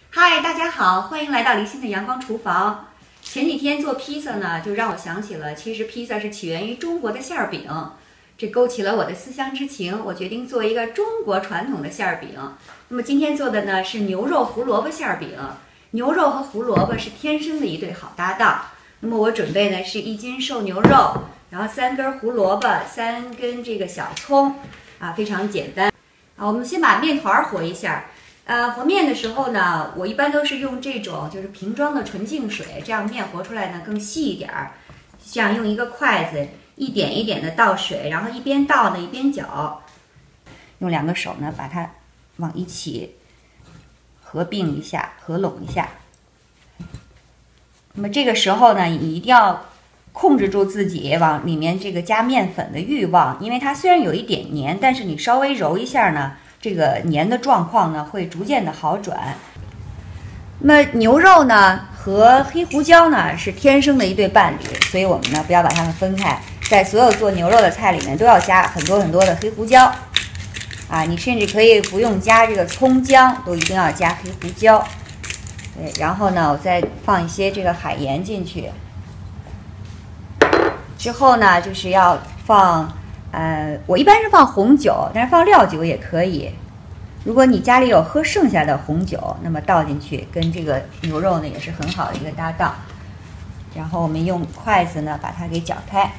嗨，大家好，欢迎来到黎欣的阳光厨房。前几天做披萨呢，就让我想起了，其实披萨是起源于中国的馅饼，这勾起了我的思乡之情。我决定做一个中国传统的馅饼。那么今天做的呢是牛肉胡萝卜馅饼。牛肉和胡萝卜是天生的一对好搭档。那么我准备的是1斤瘦牛肉，然后3根胡萝卜，3根这个小葱，非常简单。我们先把面团和一下。和面的时候呢，我一般都是用这种就是瓶装的纯净水，这样面和出来呢更细一点儿。这样用一个筷子一点一点的倒水，然后一边倒呢一边搅，用2个手呢把它往一起合并一下，合拢一下。那么这个时候呢，你一定要控制住自己往里面这个加面粉的欲望，因为它虽然有一点黏，但是你稍微揉一下呢，这个黏的状况呢会逐渐的好转。那么牛肉呢和黑胡椒呢是天生的一对伴侣，所以我们呢不要把它们分开，在所有做牛肉的菜里面都要加很多很多的黑胡椒。你甚至可以不用加这个葱姜，都一定要加黑胡椒。对，然后呢我再放一些这个海盐进去。之后呢就是要放我一般是放红酒，但是放料酒也可以。如果你家里有喝剩下的红酒，那么倒进去跟这个牛肉呢也是很好的一个搭档。然后我们用筷子呢把它给搅开。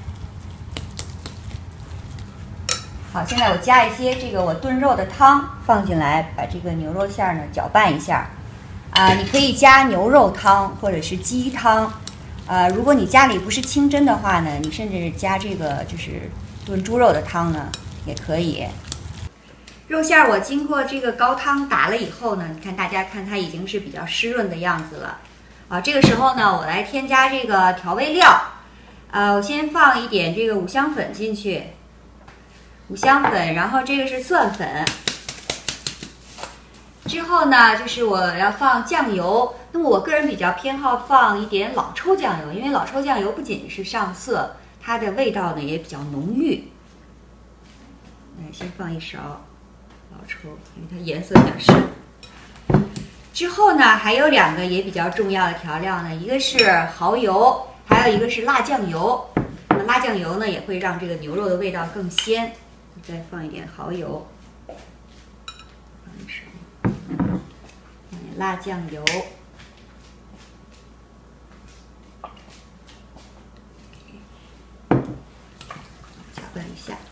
好，现在我加一些这个我炖肉的汤放进来，把这个牛肉馅呢搅拌一下。你可以加牛肉汤或者是鸡汤。如果你家里不是清真的话呢，你甚至加这个就是炖猪肉的汤呢也可以。肉馅我经过这个高汤打了以后呢，你看大家看它已经是比较湿润的样子了。这个时候呢，我来添加这个调味料。我先放一点这个五香粉进去，五香粉，然后这个是蒜粉。之后呢，就是我要放酱油。那么我个人比较偏好放一点老抽酱油，因为老抽酱油不仅是上色，它的味道呢也比较浓郁。先放1勺老抽，因为它颜色比较深。之后呢，还有2个也比较重要的调料呢，一个是蚝油，还有一个是辣酱油。那么辣酱油呢，也会让这个牛肉的味道更鲜。再放一点蚝油，放1勺，放点辣酱油。搅拌一下。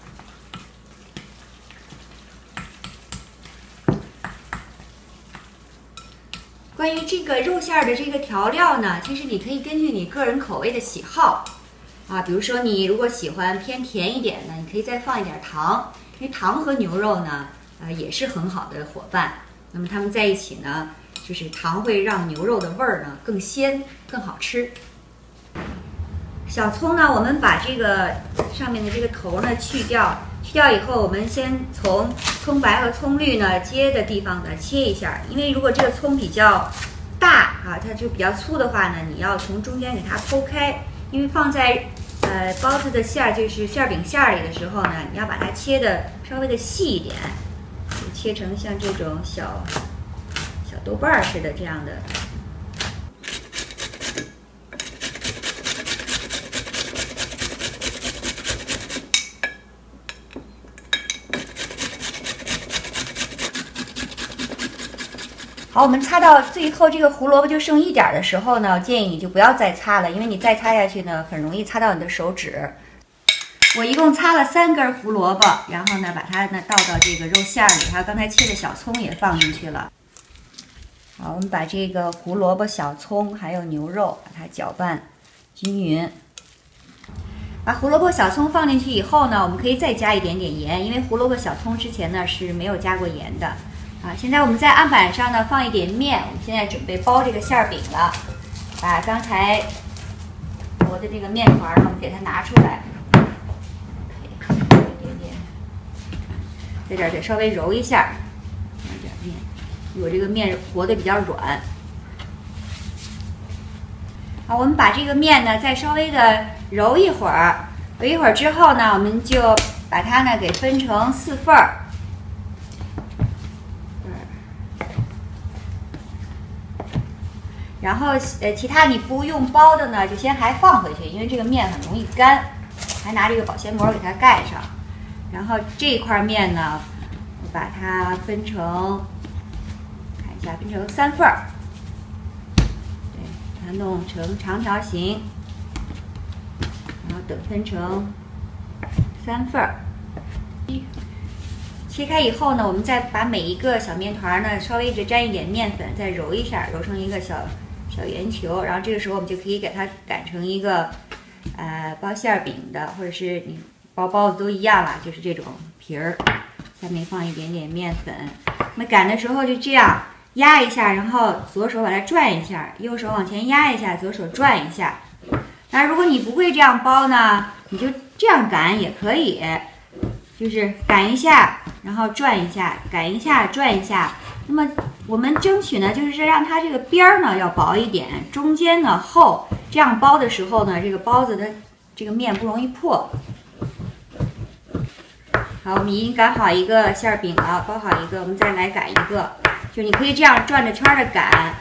关于这个肉馅的这个调料呢，其实你可以根据你个人口味的喜好比如说你如果喜欢偏甜一点的，你可以再放一点糖，因为糖和牛肉呢也是很好的伙伴。那么它们在一起呢，就是糖会让牛肉的味儿呢更鲜更好吃。小葱呢，我们把这个上面的这个头呢去掉以后，我们先从葱白和葱绿呢接的地方呢切一下，因为如果这个葱比较大它就比较粗的话呢，你要从中间给它剖开，因为放在包子的馅儿，就是馅饼馅里的时候呢，你要把它切的稍微的细一点，切成像这种小豆瓣似的这样的。好，我们擦到最后这个胡萝卜就剩1点的时候呢，建议你就不要再擦了，因为你再擦下去呢，很容易擦到你的手指。我一共擦了3根胡萝卜，然后呢，把它呢倒到这个肉馅里，还有刚才切的小葱也放进去了。好，我们把这个胡萝卜、小葱还有牛肉把它搅拌均匀。把胡萝卜、小葱放进去以后呢，我们可以再加一点点盐，因为胡萝卜、小葱之前呢是没有加过盐的。现在我们在案板上呢放一点面，我们现在准备包这个馅饼了。把刚才和的这个面团呢，我们给它拿出来，一点点，在这儿再稍微揉一下，放点面。我这个面和的比较软。好，我们把这个面呢再稍微的揉一会儿，揉一会儿之后呢，我们就把它呢给分成4份儿。 然后其他你不用包的呢，就先还放回去，因为这个面很容易干，还拿这个保鲜膜给它盖上。然后这块面呢，我把它分成，看一下，分成3份儿，对，把它弄成长条形，然后等分成3份儿。切开以后呢，我们再把每一个小面团呢，稍微沾一点面粉，再揉一下，揉成一个小圆球。然后这个时候我们就可以给它擀成一个，包馅饼的，或者是你包包子都一样啦，就是这种皮儿，下面放一点点面粉。那么擀的时候就这样压一下，然后左手把它转一下，右手往前压一下，左手转一下。那如果你不会这样包呢，你就这样擀也可以。就是擀一下，然后转一下，擀一下，转一下。那么我们争取呢，就是让它这个边儿呢要薄一点，中间呢厚，这样包的时候呢，这个包子的这个面不容易破。好，我们已经擀好一个馅饼了，包好一个，我们再来擀一个。就你可以这样转着圈的擀。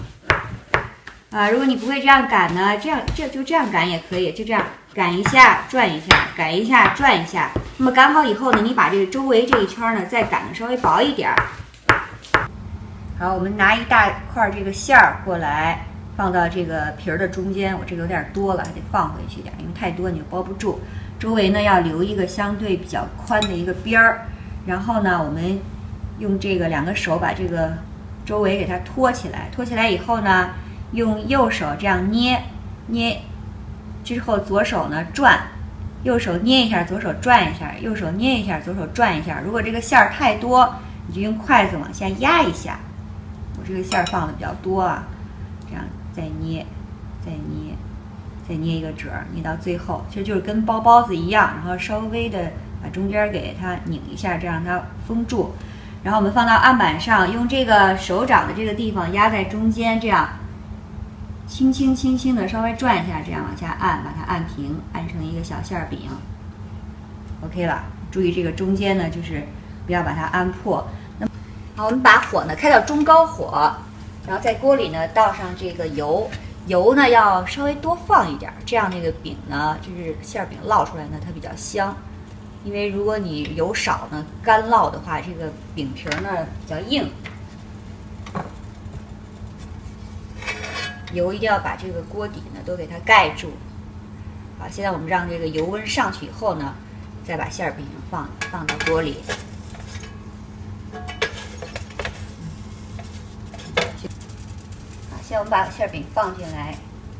如果你不会这样擀呢，就这样擀也可以，就这样擀一下，转一下，擀一下，转一下。那么擀好以后呢，你把这个周围这一圈呢再擀的稍微薄一点儿。好，我们拿一大块这个馅儿过来，放到这个皮儿的中间。我这个有点多了，还得放回去点，因为太多你就包不住。周围呢要留一个相对比较宽的一个边儿。然后呢，我们用这个2个手把这个周围给它托起来。托起来以后呢，用右手这样捏，之后左手呢转。右手捏一下，左手转一下，右手捏一下，左手转一下。如果这个馅儿太多，你就用筷子往下压一下。我这个馅儿放的比较多啊，这样再捏，再捏，再捏一个褶儿，捏到最后，其实就是跟包包子一样，然后稍微的把中间给它拧一下，这样它封住。然后我们放到案板上，用这个手掌的这个地方压在中间，这样。轻轻的稍微转一下，这样往下按，把它按平，按成一个小馅饼。OK 了，注意这个中间呢，就是不要把它按破。那么，好，我们把火呢开到中高火，然后在锅里呢倒上这个油，油呢要稍微多放一点，这样那个饼呢，就是馅饼烙出来呢它比较香。因为如果你油少呢，干烙的话，这个饼皮呢比较硬。油一定要把这个锅底呢都给它盖住。好，现在我们让这个油温上去以后呢，再把馅饼放到锅里。好，现在我们把馅饼放进来。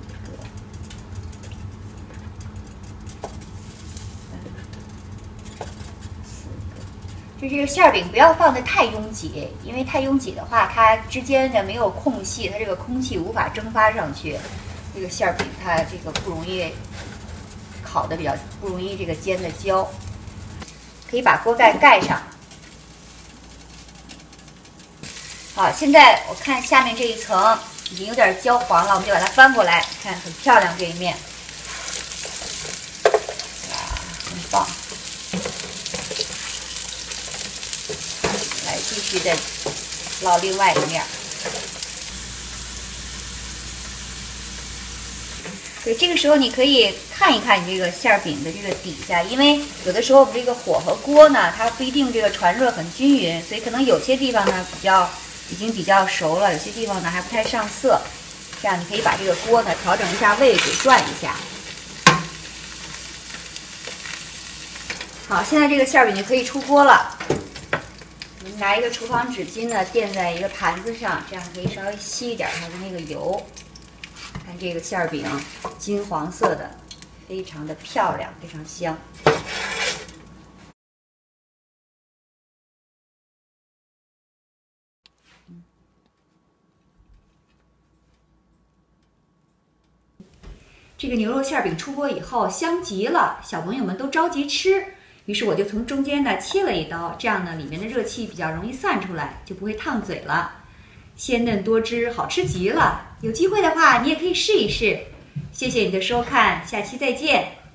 就这个馅饼不要放得太拥挤，因为太拥挤的话，它之间的没有空隙，它这个空气无法蒸发上去。这个馅饼它这个不容易烤的比较不容易这个煎的焦。可以把锅盖上。好，现在我看下面这一层已经有点焦黄了，我们就把它翻过来，看很漂亮这一面。哇，很棒。继续再烙另外一面。对，这个时候你可以看一看你这个馅饼的这个底下，因为有的时候我们这个火和锅呢，它不一定这个传热很均匀，所以可能有些地方呢已经比较熟了，有些地方呢还不太上色。这样你可以把这个锅呢调整一下位置，转一下。好，现在这个馅饼就可以出锅了。拿一个厨房纸巾呢，垫在一个盘子上，这样可以稍微吸一点它的那个油。看这个馅饼，金黄色的，非常的漂亮，非常香。这个牛肉馅饼出锅以后，香极了，小朋友们都着急吃。于是我就从中间呢切了一刀，这样呢里面的热气比较容易散出来，就不会烫嘴了。鲜嫩多汁，好吃极了。有机会的话，你也可以试一试。谢谢你的收看，下期再见。